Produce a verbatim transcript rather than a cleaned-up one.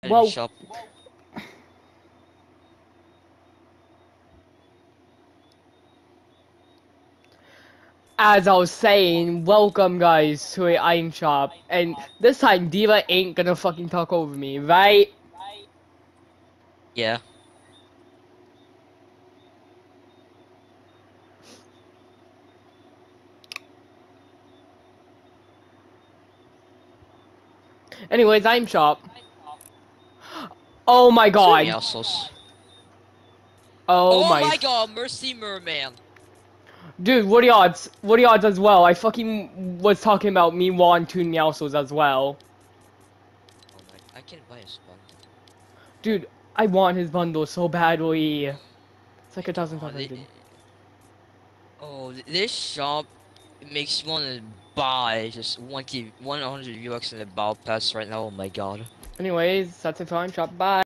Well, shop. as I was saying, welcome guys to a item shop, and this time Diva ain't gonna fucking talk over me, right? Yeah. Anyways, item shop. Oh my Two god. Meowscles. Oh Oh my. my god, Mercy Merman. Dude, what are the odds? What are the odds as well? I fucking was talking about me wanting two Meowscles as well. Oh my, I can buy a bundle. Dude, I want his bundle so badly. It's like My a thousand five god. hundred. It, oh, this shop makes me want to buy just one hundred V bucks in the battle pass right now. Oh my god. Anyways, that's it for item shop. Bye.